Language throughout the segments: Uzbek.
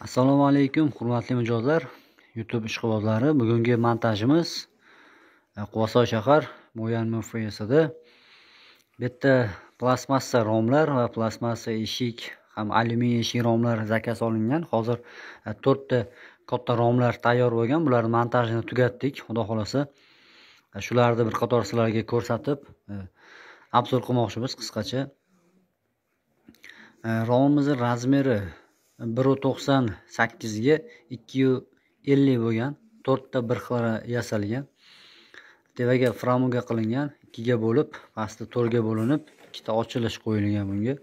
Assalomu alaykum, hurmatli mijozlar, YouTube ishqibozlari. Bugungi montajimiz Quvasoy shahar Mo'yan MFSida bitta plastmassa romlar va plastmassa eshik, ham alyuminiy eshik romlar zakaz olingan. Hozir 4 ta katta romlar tayyor bo'lgan. Bularni montajini tugatdik. Xudo xolasa shularni bir qator sizlarga ko'rsatib, obzor qilmoqchimiz qisqacha. Romimizning razmeri 1.98 ga 2.50 bo'lgan, 4 ta bir xil yasalgan. Tevaga framuga qilingan, 2 ga bo'lib, pastda 4 ga bo'linib, ikkita ochilish qo'yilgan bunga.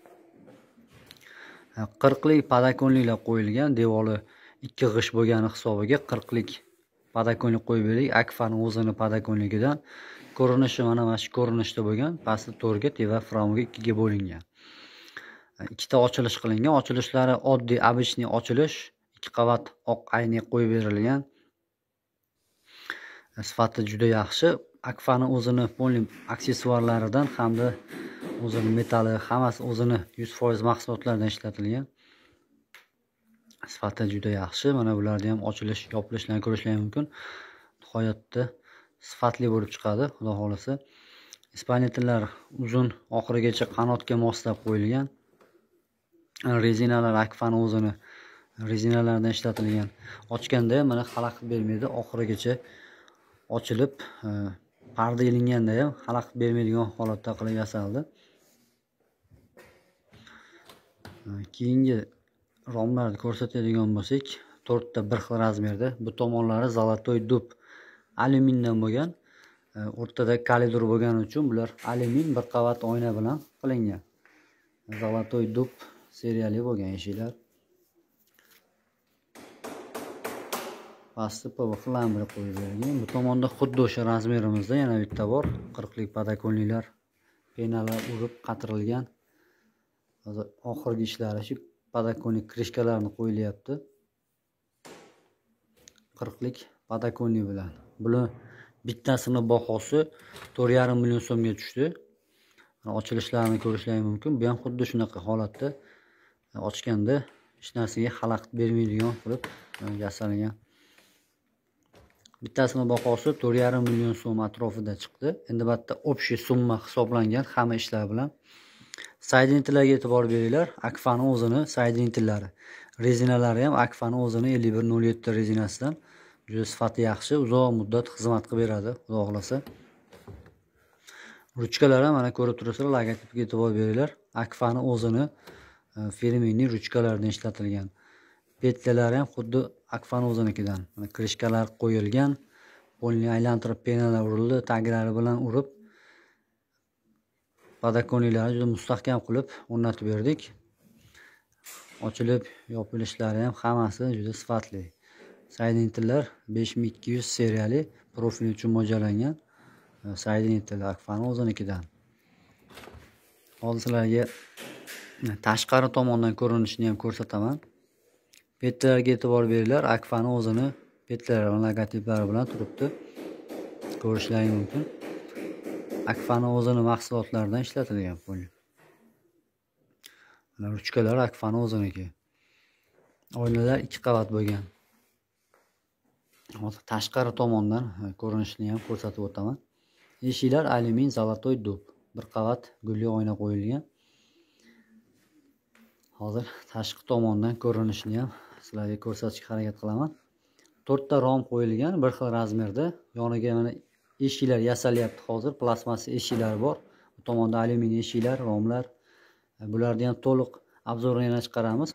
40 lik podakonliklar qo'yilgan, devori 2 g'ish bo'lgani hisobiga 40 lik podakonlik qo'yib berdik. Akfani o'zini podakonligidan ko'rinishi mana shu ko'rinishda bo'lgan, pastda 4 ga, teva framuga 2 ga bo'lingan. Ikkita ochilish qilingan. Ochilishlari oddiy обычный ochilish, 2 qavat oq aynek qo'yib berilgan. Sifati juda yaxshi. Akfani o'zini polni aksessuarlaridan hamda o'zini metali, hammasi o'zini 100% mahsulotlardan ishlatilgan. Sifati juda yaxshi. Mana bularni ham ochilish, yopilishlarini ko'rishingiz mumkin. Nihoyatda sifatli bo'lib chiqadi, xudo xolasa. Ispanetlar uzun, oxirigacha qanotga moslab qo'yilgan. Rezinalar Akfani o'zini rezinalardan ishlatilgan. Ochganda ham mana xalaqit bermaydi, oxirigacha ochilib, parda ilinganda ham xalaqit bermaydigan holatda qilib yasaldi. Keyingi romlarni ko'rsatadigan bo'lsak, 4 ta bir xil razmerda. Bu tomonlari zolotoy dub alyumindan bo'lgan. O'rtada kalibr bo'lgani uchun bular alyumin bir qavat oyna bilan qilingan. Zolotoy dub seriyali bo'lgan eshiklar. Pastda PVX lamra qo'yib berilgan. Bu tomonda xuddi o'sha razmerimizda yana bitta bor. 40 lik podakonliklar, penalar urib qatirilgan. Hozir oxirgi ishlari shu podakonlik krishkalarni qo'yilyapti. 40 lik podakonlik bilan. Bular bittasini bahosi 4,5 million so'mga tushdi. Ochilishlarini ko'rishingiz mumkin. Bu ham xuddi shunaqa holatda. Ochganda hech narsaga xalaqit bermaydigan qilib yasalgan. Bittasini bahosi 4,5 million so'm atrofida chiqdi. Endi bu yerda общий summa hisoblangan hamma ishlar bilan. Saydintillarga e'tibor beringlar. Akfani o'zini saydintillari. Rezinalari ham Akfani o'zini 5107 rezinasidan juda sifati yaxshi, uzoq muddat xizmat qilib beradi, xudo xolasa. Ruchkalar ham mana ko'rib turasizlar, logotipiga e'tibor beringlar. Akfani o'zini firminiy ruchkalardan ishlatilgan. Petlялari ham xuddi Akfani o'zinikidan. Mana krishkalar qo'yilgan, polni aylantirib penalar urildi, taglari bilan urib podakonliklari juda mustahkam qilib o'rnatib berdik. Ochilib, yopilishlari ham hammasi juda sifatli. Saydintillar 5200 seriyali profil uchun mo'ljallangan. Saydintillar Akfani o'zinikidan. Hozir sizlarga tashqari tomondan ko'rinishini ham ko'rsataman. Petlarga e'tibor beringlar. Akfani o'zini petlari va logotiplari bilan turibdi. Ko'rishingiz mumkin. Akfani o'zini mahsulotlaridan ishlatilgan pul. Mana ruchkalar Akfani o'ziniki. Oynalar 2 qavat bo'lgan. Hozir tashqari tomondan ko'rinishini ham ko'rsatib o'taman. Eshiklar alyumin zolotoy dub. Bir qavat gulli oyna qo'yilgan. Hozir tashqi tomondan ko'rinishini ham sizlarga ko'rsatishga harakat qilaman. 4 ta rom qo'yilgan, bir xil razmerda. Yoniga mana eshiklar yasalyapti hozir, plastmassa eshiklar bor. Bu tomonda alyuminiy eshiklar, romlar. Bularni ham to'liq obzorini chiqaramiz.